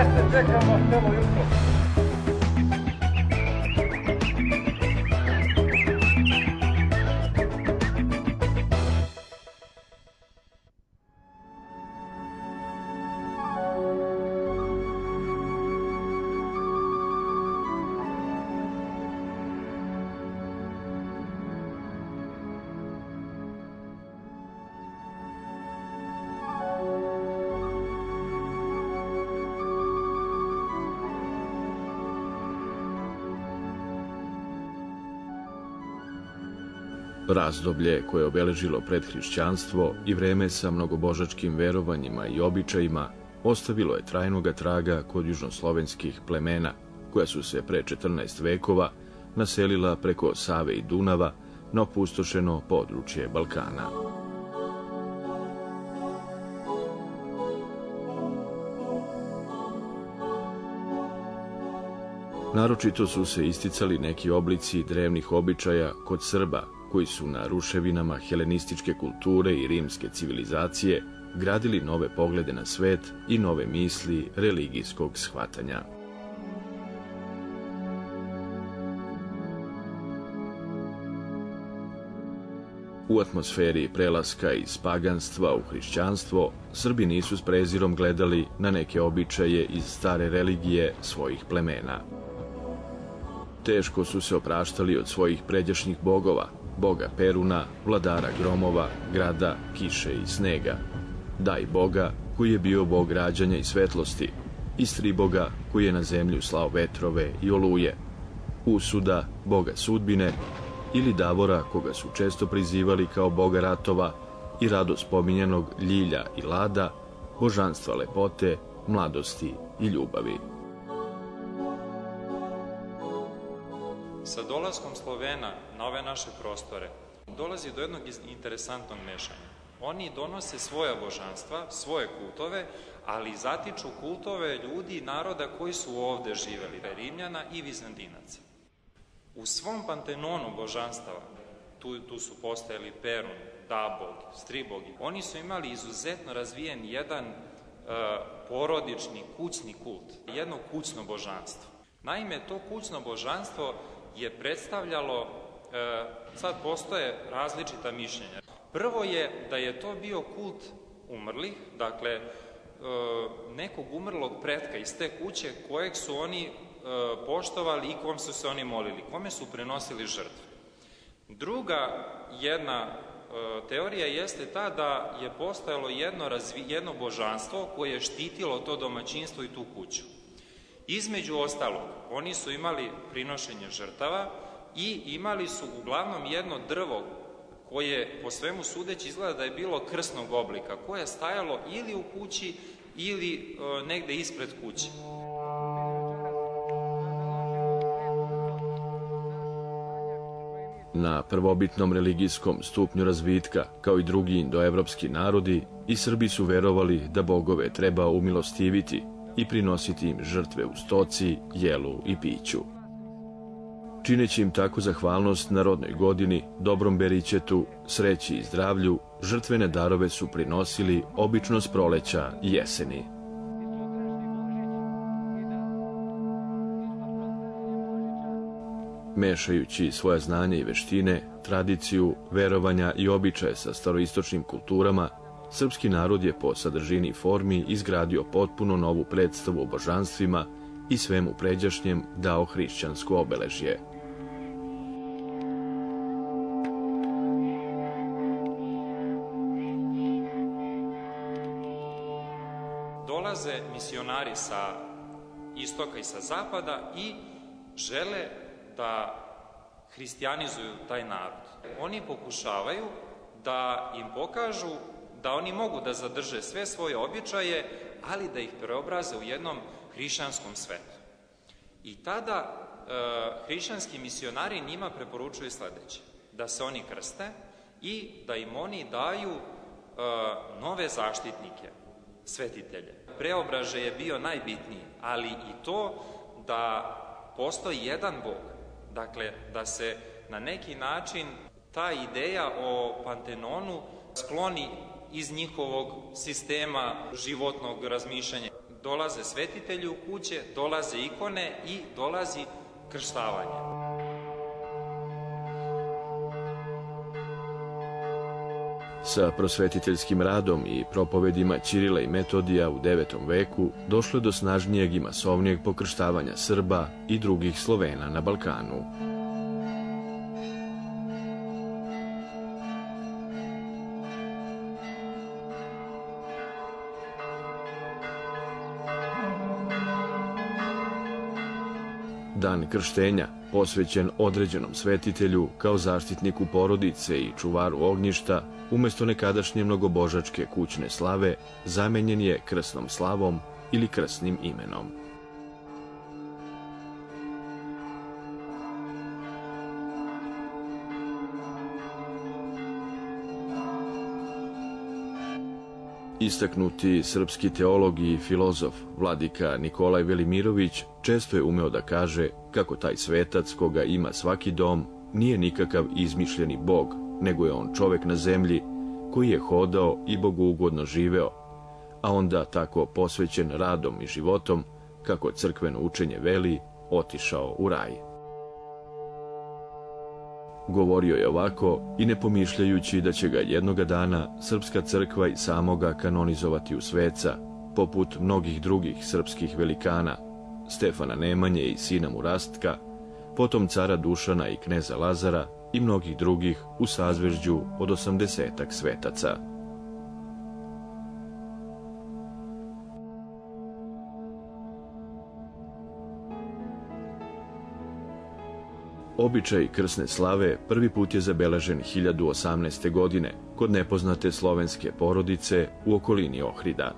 Jeste, čekamo celo jutro. Razdoblje koje je obeležilo predhrišćanstvo i vreme sa mnogobožačkim verovanjima i običajima ostavilo je trajnoga traga kod južnoslovenskih plemena, koja su se pre 14 vekova naselila preko Save i Dunava na opustošeno područje Balkana. Naročito su se isticali neki oblici drevnih običaja kod Srba, koji su na ruševinama helenističke kulture i rimske civilizacije gradili nove poglede na svet i nove misli religijskog shvatanja. U atmosferi prelaska iz paganstva u hrišćanstvo, Srbi nisu s prezirom gledali na neke običaje iz stare religije svojih plemena. Teško su se opraštali od svojih pređašnjih bogova, boga Peruna, vladara gromova, grada, kiše i snega, Daj Boga, koji je bio bog rađanja i svetlosti, i Striboga, koji je na zemlju slao vetrove i oluje, Usuda, boga sudbine, ili Davora, koga su često prizivali kao boga ratova, i rado spominjanog Ljilja i Lada, božanstva lepote, mladosti i ljubavi. Sa dolaskom Slovena na ove naše prostore dolazi do jednog interesantnog mešanja. Oni donose svoja božanstva, svoje kultove, ali zatiču kultove ljudi i naroda koji su ovde živeli, Rimljana i Vizantinaca. U svom pantenonu božanstava, tu su postojali Perun, Dabog, Stribogi, oni su imali izuzetno razvijen jedan porodični, kućni kult, jedno kućno božanstvo. Naime, to kućno božanstvo je predstavljalo, sad postoje različita mišljenja. Prvo je da je to bio kult umrlih, dakle nekog umrlog pretka iz te kuće kojeg su oni poštovali i kom su se oni molili, kome su prenosili žrtve. Druga jedna teorija jeste ta da je postojalo jedno božanstvo koje je štitilo to domaćinstvo i tu kuću. Između ostalog, oni su imali prinošenje žrtava i imali su uglavnom jedno drvo koje po svemu sudeći izgleda da je bilo krsnog oblika, koje je stajalo ili u kući ili negde ispred kuće. Na prvobitnom religijskom stupnju razvitka, kao i drugi indoevropski narodi, i Srbi su verovali da bogove treba umilostiviti i prinositi im žrtve u stoci, jelu i piću. Čineći im tako zahvalnost na rodnoj godini, dobrom beričetu, sreći i zdravlju, žrtvene darove su prinosili obično s proleća i jeseni. Mešajući svoja znanja i veštine, tradiciju, verovanja i običaje sa staroistočnim kulturama, srpski narod je po sadržini i formi izgradio potpuno novu predstavu o božanstvima i svemu pređašnjem dao hrišćansko obeležje. Dolaze misionari sa istoka i sa zapada i žele da hristijanizuju taj narod. Oni pokušavaju da im pokažu da oni mogu da zadrže sve svoje običaje, ali da ih preobraze u jednom hrišćanskom svetu. I tada hrišćanski misionari njima preporučuju sledeće: da se oni krste i da im oni daju nove zaštitnike, svetitelje. Preobraže je bio najbitniji, ali i to da postoji jedan Bog. Dakle, da se na neki način ta ideja o Pantenonu skloni iz njihovog sistema životnog razmišljanja. dolaze svetitelji u kuće, dolaze ikone i dolazi krštavanje. Sa prosvetiteljskim radom i propovedima Ćirila i Metodija u 9. veku došlo je do snažnijeg i masovnijeg pokrštavanja Srba i drugih Slovena na Balkanu. Dan krštenja, posvećen određenom svetitelju kao zaštitniku porodice i čuvaru ognjišta, umesto nekadašnje mnogobožačke kućne slave, zamenjen je krsnom slavom ili krsnim imenom. Istaknuti srpski teolog i filozof vladika Nikolaj Velimirović često je umeo da kaže kako taj svetac koga ima svaki dom nije nikakav izmišljeni bog, nego je on čovek na zemlji koji je hodao i bogougodno živeo, a onda tako posvećen radom i životom, kako crkveno učenje veli, otišao u raj. Govorio je ovako i ne pomišljajući da će ga jednoga dana srpska crkva i samoga kanonizovati u sveca, poput mnogih drugih srpskih velikana, Stefana Nemanje i sina mu Rastka, potom cara Dušana i kneza Lazara i mnogih drugih u sazvežđu od 80-ak svetaca. Običaj krsne slave prvi put je zabeležen 1018. godine kod nepoznate slovenske porodice u okolini Ohrida.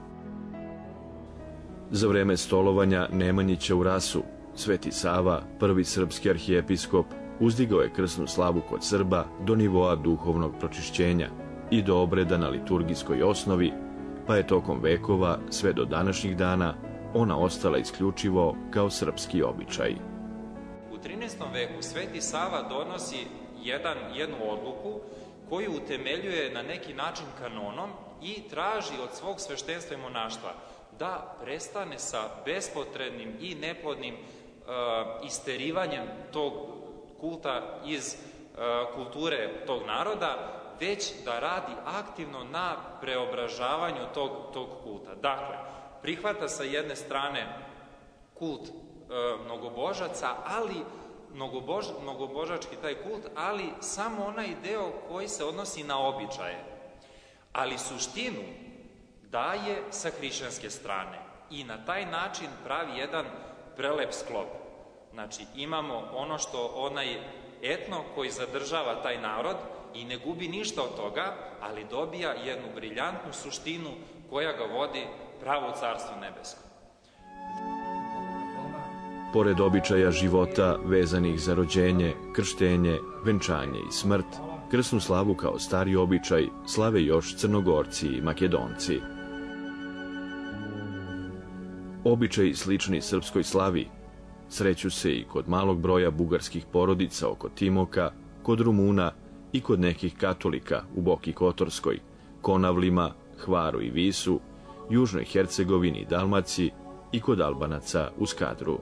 Za vreme stolovanja Nemanjića u Rasu, Sveti Sava, prvi srpski arhijepiskop, uzdigao je krsnu slavu kod Srba do nivoa duhovnog pročišćenja i do obreda na liturgijskoj osnovi, pa je tokom vekova sve do današnjih dana ona ostala isključivo kao srpski običaj. U 13. veku Sveti Sava donosi jednu odluku koju utemeljuje na neki način kanonom i traži od svog sveštenstva i monaštva da prestane sa bespotrebnim i neplodnim isterivanjem tog kulta iz kulture tog naroda, već da radi aktivno na preobražavanju tog kulta. Dakle, prihvata sa jedne strane kult mnogobožaca, ali mnogobožački taj kult, ali samo onaj deo koji se odnosi na običaje. Ali suštinu daje sa hrišćanske strane i na taj način pravi jedan prelep sklop. Znači, imamo ono što onaj etno koji zadržava taj narod i ne gubi ništa od toga, ali dobija jednu briljantnu suštinu koja ga vodi pravo u Carstvo nebesko. Pored običaja života vezanih za rođenje, krštenje, venčanje i smrt, krsnu slavu kao stari običaj slave još Crnogorci i Makedonci. Običaji slični srpskoj slavi sreću se i kod malog broja bugarskih porodica oko Timoka, kod Rumuna i kod nekih katolika u Boki Kotorskoj, Konavlima, Hvaru i Visu, Južnoj Hercegovini i Dalmaciji i kod Albanaca u Skadru.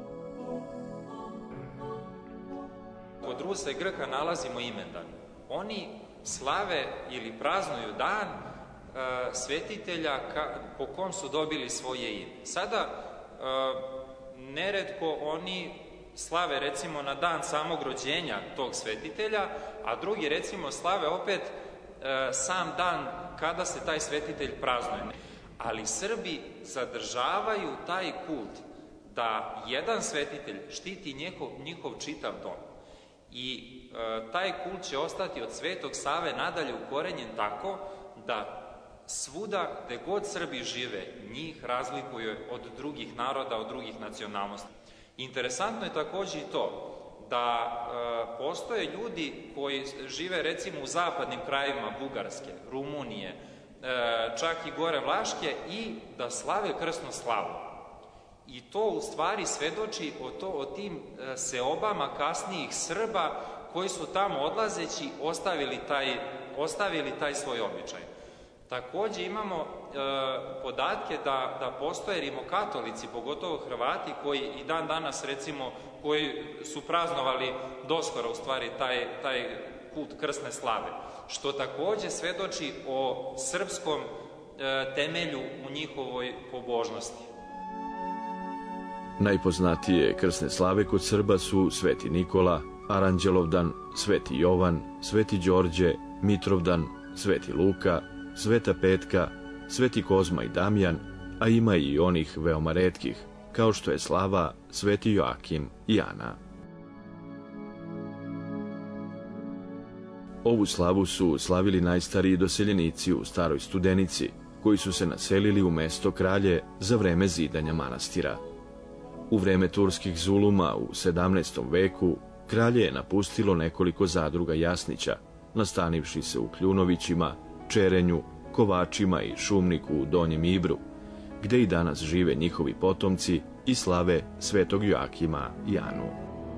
Kod Rusa i Grka nalazimo imendan. Oni slave ili praznuju dan svetitelja po kom su dobili svoje ime. Sada, neretko oni slave recimo na dan samog rođenja tog svetitelja, a drugi recimo slave opet sam dan kada se taj svetitelj praznuje. Ali Srbi zadržavaju taj kult da jedan svetitelj štiti njihov čitav dom. I taj kult će ostati od Svetog Save nadalje ukorenjen tako da svuda gde god Srbi žive, njih razlikuje od drugih naroda, od drugih nacionalnosti. Interesantno je takođe i to da postoje ljudi koji žive recimo u zapadnim krajevima Bugarske, Rumunije, čak i gore Vlaške i da slave krsnu slavu. I to u stvari svedoči o tim seobama kasnijih Srba koji su tamo odlazeći ostavili taj svoj običaj. Takođe imamo podatke da postoje rimokatolici, pogotovo Hrvati, koji i dan danas, recimo, koji su praznovali doskora, u stvari, taj kult krsne slave, što takođe svedoči o srpskom temelju u njihovoj pobožnosti. Najpoznatije krsne slave kod Srba su Sveti Nikola, Aranđelovdan, Sveti Jovan, Sveti Đorđe, Mitrovdan, Sveti Luka, Sveta Petka, Sveti Kozma i Damjan, a ima i onih veoma retkih, kao što je slava Sveti Joakim i Ana. Ovu slavu su slavili najstariji doseljenici u Staroj Studenici, koji su se naselili u mesto Kralje za vreme zidanja manastira. U vreme turskih zuluma u 17. veku Kralje je napustilo nekoliko zadruga jasnića, nastanivši se u Kljunovićima, Čerenju, Kovačima i Šumniku u Donjem Ibru, gde i danas žive njihovi potomci i slave Svetog Joakima i Anu.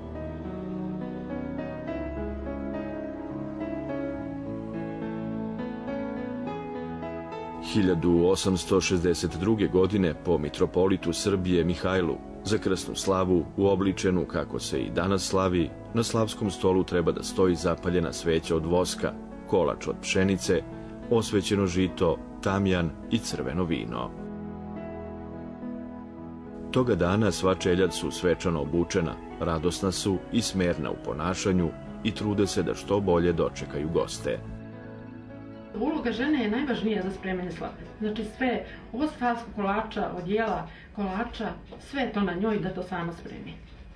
– 1862. godine po mitropolitu Srbije Mihajlu za krsnu slavu, uobličenu kako se i danas slavi, na slavskom stolu treba da stoji zapaljena sveća od voska, kolač od pšenice, osvećeno žito, tamjan i crveno vino. Toga dana sva čeljad su svečano obučena, radosna su i smerna u ponašanju i trude se da što bolje dočekaju goste. Uloga žene je najvažnija za spremanje slave. Znači sve, od skalskog kolača, od jela kolača, sve je to na njoj da to sama spremi.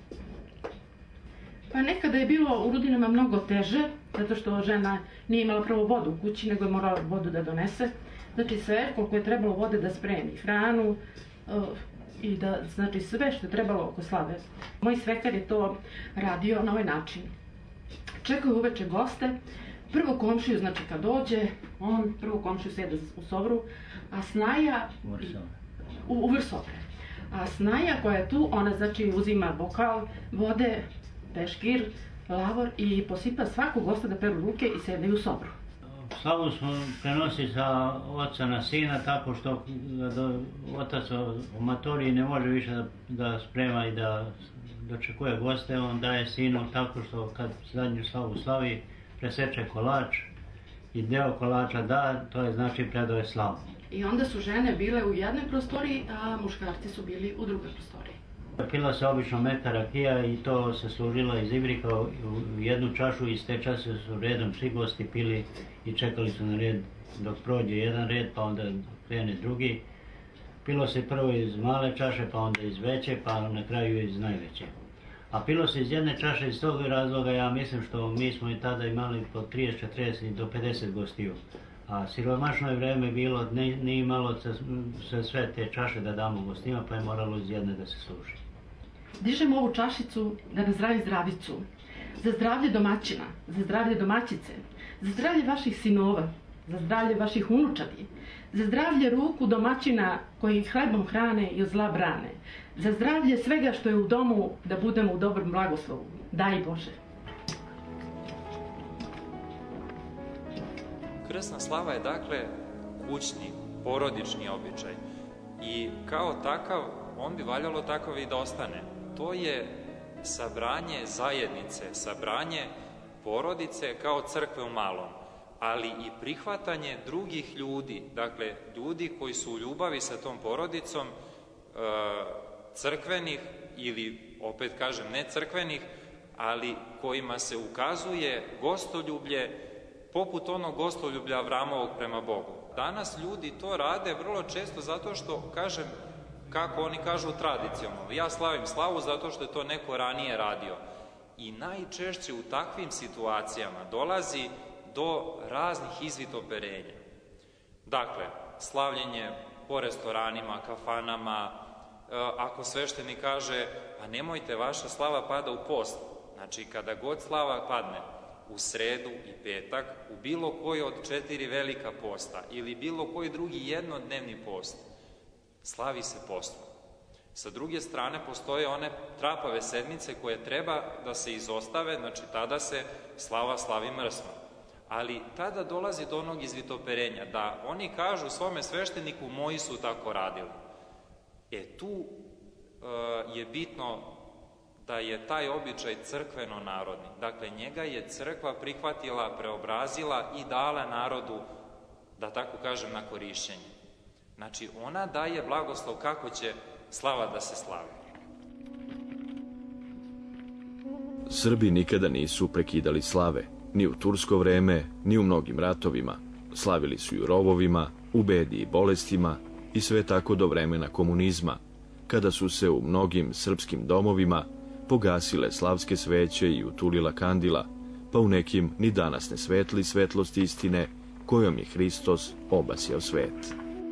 Pa nekada je bilo u Rudinama mnogo teže, zato što žena nije imala prvo vodu u kući, nego je morala vodu da donese. Znači sve, koliko je trebalo vode da spremi, hranu i da, znači sve što je trebalo oko slave. Moj svekar je to radio na ovaj način. Čekaju uveče goste, prvo komšiju, znači kad dođe, on prvo komšiju sjede u sobru, a snaja u vrh sobre. A snaja koja je tu, ona znači uzima bokal vode, peškir, lavor i posipa svakog gosta da peru ruke i sede u sobru. Slavu smo prenosi sa oca na sina, tako što otac u matoriji ne može više da sprema i da dočekuje goste, on daje sinu tako što kad zadnju slavu slavi, preseče kolač i deo kolača da, to je znači predaje slavu. I onda su žene bile u jednoj prostoriji, a muškarci su bili u drugoj prostoriji. Pila se obično meka rakija i to se služilo iz ibrika u jednu čašu i iz te čase su redom svi gosti pili i čekali su na red dok prođe jedan red pa onda krene drugi. Pilo se prvo iz male čaše pa onda iz veće pa na kraju iz najveće. A pilo se iz jedne čaše iz tog razloga, ja mislim što mi smo i tada imali po 30, 40 do 50 gostiju. A siromašno je vreme bilo, nije imalo sve te čaše da damo gostima, pa je moralo iz jedne da se služi. Dižemo ovu čašicu da nam zdravi zdravicu, za zdravlje domaćina, za zdravlje domaćice, za zdravlje vaših sinova, za zdravlje vaših unučadi, za zdravlje ruku domaćina koji hlebom hrane i od zla brane, za zdravlje svega što je u domu da budemo u dobrom blagoslovu. Daj Bože. Krsna slava je dakle kućni, porodični običaj i kao takav on bi valjalo takav i da ostane. To je sabranje zajednice, sabranje porodice kao crkve u malom, ali i prihvatanje drugih ljudi, dakle ljudi koji su u ljubavi sa tom porodicom, crkvenih ili, opet kažem, ne crkvenih, ali kojima se ukazuje gostoljublje poput onog gostoljublja Avramovog prema Bogu. Danas ljudi to rade vrlo često zato što, kažem, kako oni kažu tradicionalno, ja slavim slavu zato što je to neko ranije radio. I najčešće u takvim situacijama dolazi do raznih izvitoperenja. Dakle, slavljenje po restoranima, kafanama, ako sveštenik kaže, pa nemojte, vaša slava pada u post. Znači, kada god slava padne, u sredu i petak, u bilo koji od 4 velika posta ili bilo koji drugi jednodnevni post, slavi se postom. Sa druge strane, postoje one trapave sedmice koje treba da se izostave, znači tada se slava slavi mrsno. Ali tada dolazi do onog izvitoperenja, da oni kažu svome svešteniku, moji su tako radili. Tu je bitno da je taj običaj crkveno-narodni. Dakle, njega je crkva prihvatila, preobrazila i dala narodu, da tako kažem, na korišćenje. Znači, ona daje blagoslov kako će slava da se slavi. Srbi nikada nisu prekidali slave, ni u tursko vreme, ni u mnogim ratovima. Slavili su i u rovovima, u bedi i bolestima i sve tako do vremena komunizma, kada su se u mnogim srpskim domovima pogasile slavske sveće i utulila kandila, pa u nekim ni danas ne svetli svetlost istine kojom je Hristos obasjao svet.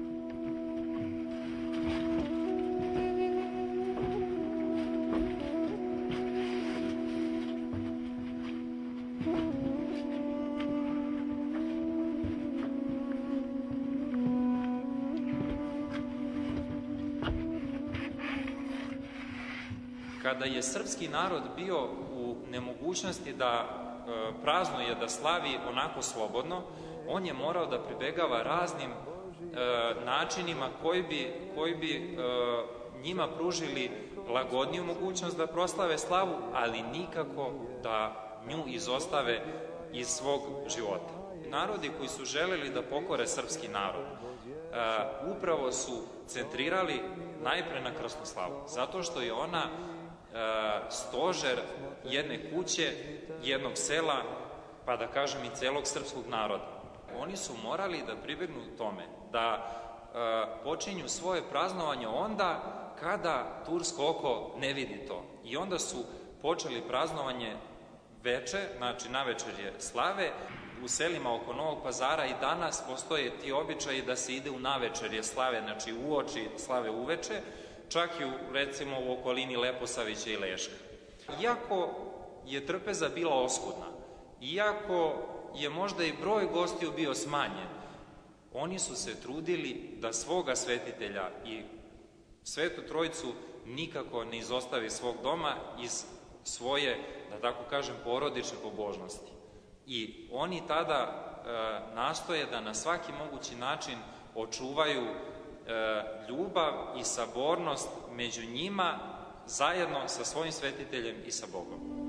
Kada je srpski narod bio u nemogućnosti da praznuje, da slavi onako slobodno, on je morao da pribegava raznim načinima koji bi njima pružili lagodniju mogućnost da proslave slavu, ali nikako da nju izostave iz svog života. Narodi koji su želeli da pokore srpski narod upravo su centrirali najpre na krstnoslavu, zato što je ona stožer jedne kuće, jednog sela, pa da kažem i celog srpskog naroda. Oni su morali da pribegnu tome, da počinju svoje praznovanje onda kada tursko oko ne vidi to. I onda su počeli praznovanje veče, znači navečerje slave. U selima oko Novog Pazara i danas postoje ti običaji da se ide u navečerje slave, znači uoči slave uveče, čak i recimo u okolini Leposavića i Leška. Iako je trpeza bila oskudna, iako je možda i broj gostiju bio smanjen, oni su se trudili da svoga svetitelja i Svetu Trojicu nikako ne izostavi svog doma iz svoje, da tako kažem, porodične pobožnosti. I oni tada nastoje da na svaki mogući način očuvaju ljubav i sabornost među njima zajedno sa svojim svetiteljem i sa Bogom.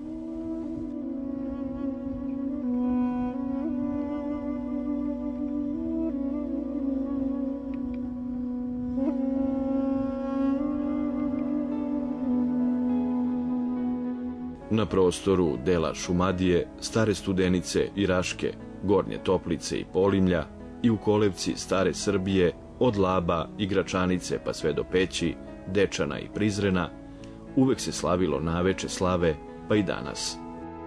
Na prostoru dela Šumadije, Stare Studenice i Raške, Gornje Toplice i Polimlja i u kolevci Stare Srbije, od Laba i Gračanice pa sve do Peći, Dečana i Prizrena, uvek se slavilo naveče slave, pa i danas.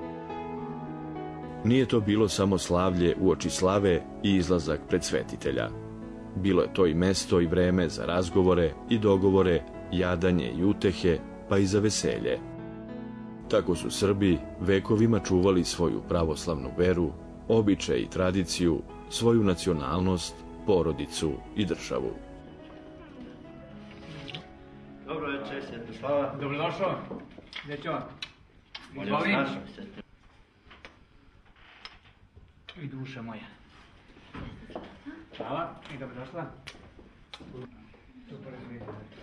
Nije to bilo samo slavlje uoči slave i izlazak pred svetitelja. Bilo je to i mesto i vreme za razgovore i dogovore, jadanje i utehe, pa i za veselje. Tako su Srbi vekovima čuvali svoju pravoslavnu veru, običaj i tradiciju, svoju nacionalnost, porodicu i državu. Dobro večer, Svetoslava. Dobrodošao. Gdje će on? Molim. I duša moja. Hvala i dobrodošla. Super izgleda.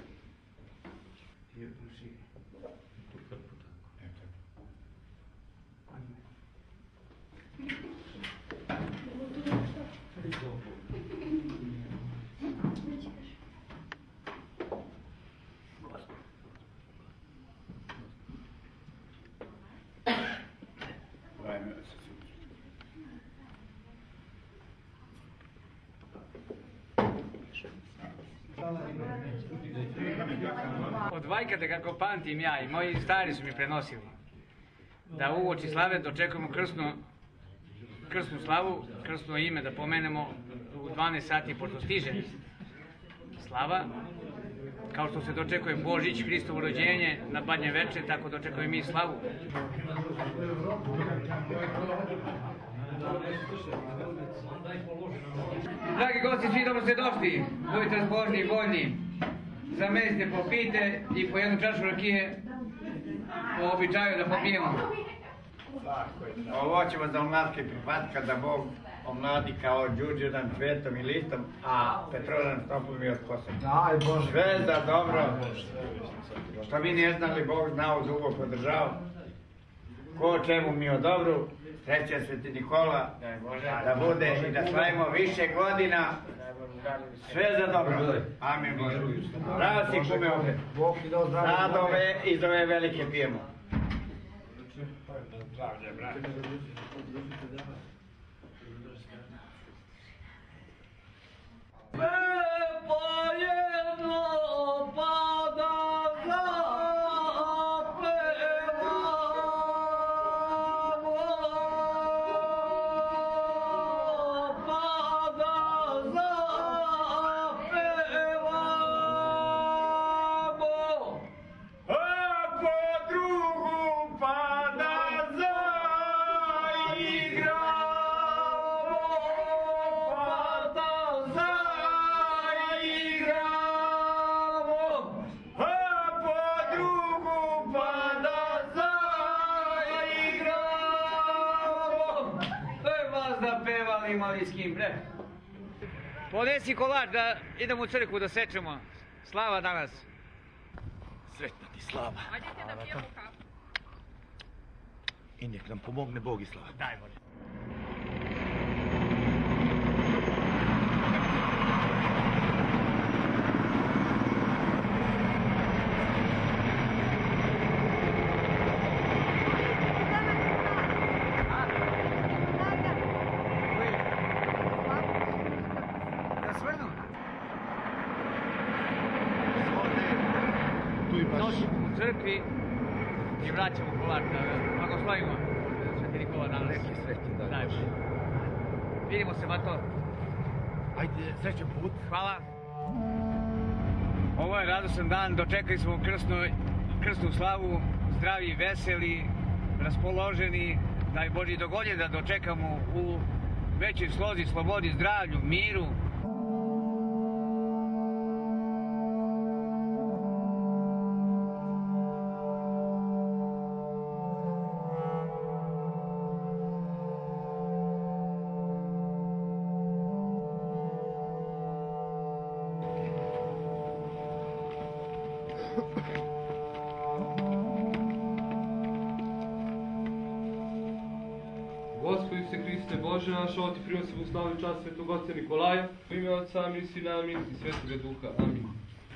Od vajkata kako pamtim ja i moji stari su mi prenosili da uoči slave dočekujemo krsnu slavu, krsno ime da pomenemo u 12 sati pošto stiže slava, kao što se dočekuje Božić, Hristovo rođenje na Badnje veče, tako dočekujemo mi slavu. Dragi gosti, svi dobro ste došli, budite raspoloženi i voljni, zamestite, popijte i po jednu čašu rakije po običaju da popijemo. Ovo ćemo za omladke prihvatiti kada Bog omladi kao đuđenom, cvetom i listom, a Petrovanom stopom i od Kosova. Sve za dobro. Što mi ne znali, Bog znao, dugo podržao. Ko čemu mi o dobru, srećan Sveti Nikola, da bude i da slavimo više godina. Sve za dobro. Amin. Bravo si kume opet. Sad ove iz ove velike pijemo. Zdravlje, brate. Ponesi kolač da idemo u crkvu da sečemo. Slava danas. Sretna ti slava. Hajdete da pijemo kafu. I nek nam pomogne Bog i slava. Daj, molim. Nosimo u crkvi i vraćamo kolač da blagoslovimo Sveti Nikola danas. Neki srećni dan. Daj, vidimo se, Mato. Ajde, srećan put. Hvala. Ovo je radosan dan, dočekali smo krsnu slavu, zdravi, veseli, raspoloženi. Daj Boži dogodje da dočekamo u većoj slozi, slobodi, zdravlju, miru. Gospodi se Hriste Bože naš, ovo ti prinosimo u slavu i čast Svetog Oca Nikolaja, u ime Otca Amin, Sina Amin i Svetoga Duha Amin.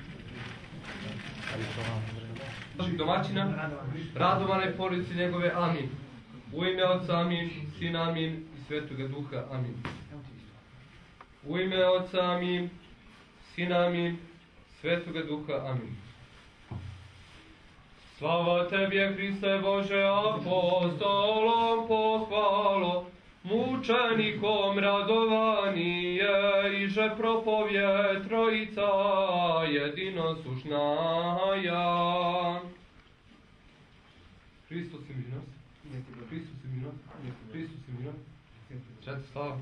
Naših domaćina, Radovana i porodice njegove Amin. U ime Otca Amin, Sina Amin i Svetoga Duha Amin. U ime Otca Amin, Sina Amin, Svetoga Duha Amin. Slava Tebje, Hriste Bože, apostolom pohvalo, mučenikom radovanije, iže propovje Trojica jedinosušnaja. Hristos je minos, Hristos je minos, Hristos je minos. Četiri slava,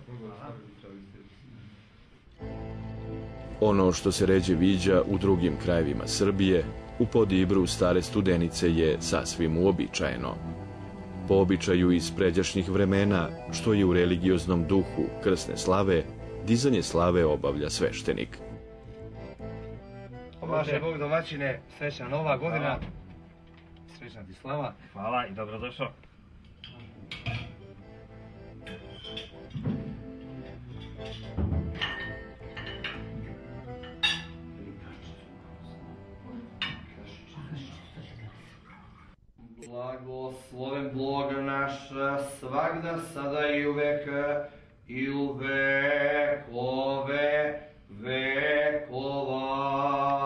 Ono što se ređe viđa u drugim krajevima Srbije, u Podibru Stare Studenice je sasvim uobičajeno. Po običaju iz pređašnjih vremena, što je u religioznom duhu krsne slave, dizanje slave obavlja sveštenik. Vaše Bog domaćine, srećna nova godina, srećna ti slava. Hvala i dobrodošao. Blagosloven Bog naš, svagda, sada i uvek, i u vekove vekova.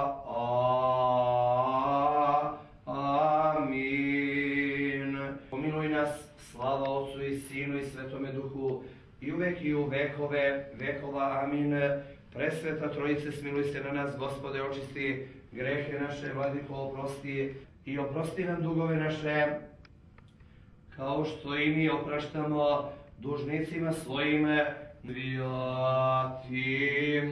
Amin. Pomiluj nas, slava Otcu i Sinu i Svetome Duhu, i uvek i u vekove vekova. Amin. Presveta Trojice, smiluj se na nas, Gospode, očisti grehe naše, Vladiko, oprosti i oprosti nam dugove naše, kao što i mi opraštamo dužnicima svojim. Svijati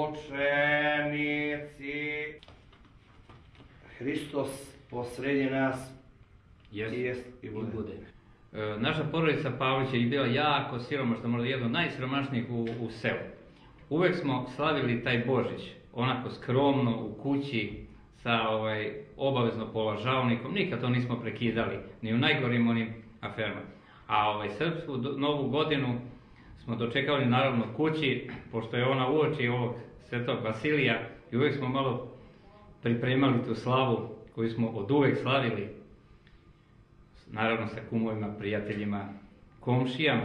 mučenici. Hristos posrednje nas jest i bude. Naša porodica Pavlić je bila jako siromašna, možda jedna od najsiromašnijih u selu. Uvek smo slavili taj Božić, onako skromno, u kući, sa obavezno polažavnikom, nikad to nismo prekidali, ni u najgorim onim aferama. A srpsku novu godinu smo dočekali naravno kući, pošto je ona uoči ovog Svetog Vasilija, i uvek smo malo pripremali tu slavu koju smo od uvek slavili, naravno sa kumovima, prijateljima, komšijama.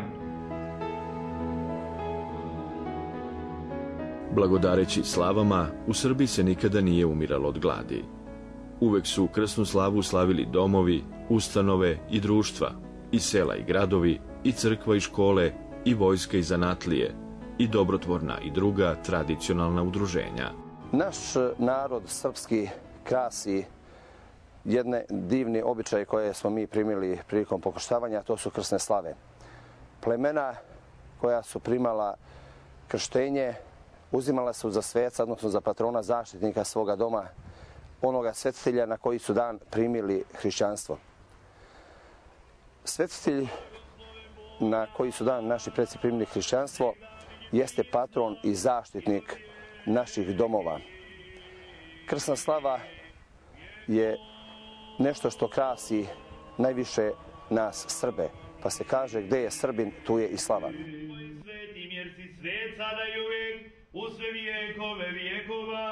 Blagodareći slavama, u Srbiji se nikada nije umiralo od gladi. Uvek su krsnu slavu slavili domovi, ustanove i društva, i sela i gradovi, i crkva i škole, i vojska i zanatlije, i dobrotvorna i druga tradicionalna udruženja. Naš narod srpski krasi jedne divni običaje koje smo mi primili prilikom pokrštavanja, a to su krsne slave. Plemena koja su primala krštenje uzimala su za sveca, odnosno za patrona zaštitnika svoga doma, onoga svetitelja na koji su dan primili hrišćanstvo. Svetitelj na koji su dan naši preci primili hrišćanstvo jeste patron i zaštitnik naših domova. Krsna slava je nešto što krasi najviše nas Srbe, pa se kaže gde je Srbin, tu je i slava. Svetim jer si svet sada i uvek, u sve vijekove vijekova.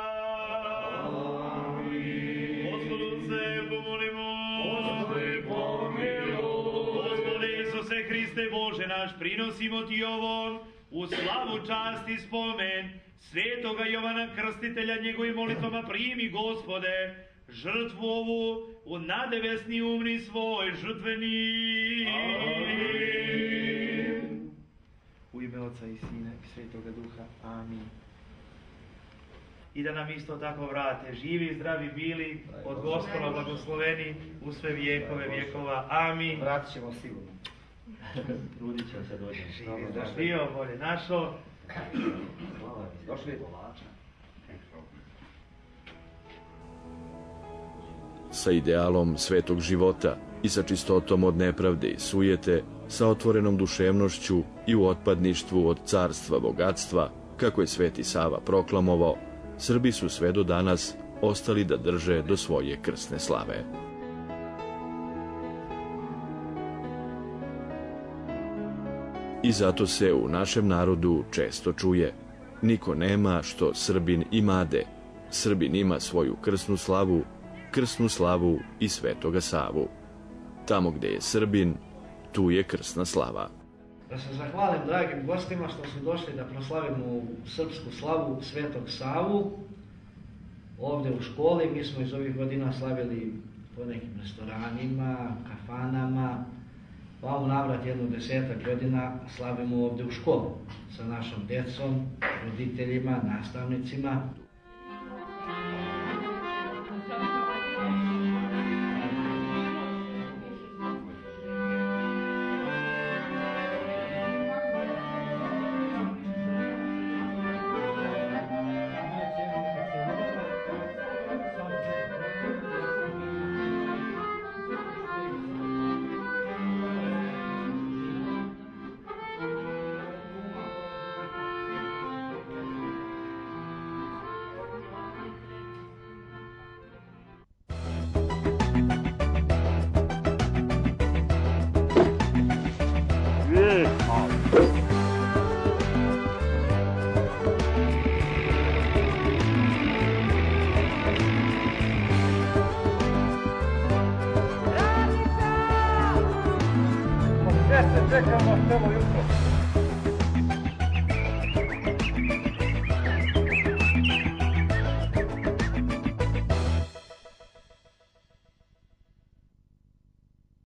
Gospodu se pomolimo. Gospode pomiluj. Gospode Isuse Hriste Bože naš, prinosimo ti ovom u slavu, čast i spomen Svetoga Jovana Krstitelja, njegovim molitvama primi, Gospode, žrtvu ovu u nadebesni umni svoj žrtveni. U ime Oca i Sina i Svetoga Duha. Amin. I da nam isto tako vrate, živi i zdravi bili, od Gospoda blagosloveni u sve vijekove vijekova. Amin. Vratit ćemo sigurno. Trudit ćemo se dođe. Živi, zaštio, bolje našo. Došli. Sa idealom svetog života i sa čistotom od nepravde i sujete, sa otvorenom duševnošću i u otpadništvu od carstva bogatstva, kako je Sveti Sava proklamovao, Srbi su sve do danas ostali da drže do svoje krsne slave. I zato se u našem narodu često čuje: niko nema što Srbin imade, Srbin ima svoju krsnu slavu i Svetoga Savu. Tamo gde je Srbin, tu je krsna slava. Da se zahvalim dragim gostima što su došli da proslavimo srpsku slavu Svetog Savu. Ovde u školi mi smo iz ovih godina slavili po nekim restoranima, kafanama, pa u navrat jedno 10 godina slavimo ovde u školu sa našom decom, roditeljima, nastavnicima. Čekamo celo jutro.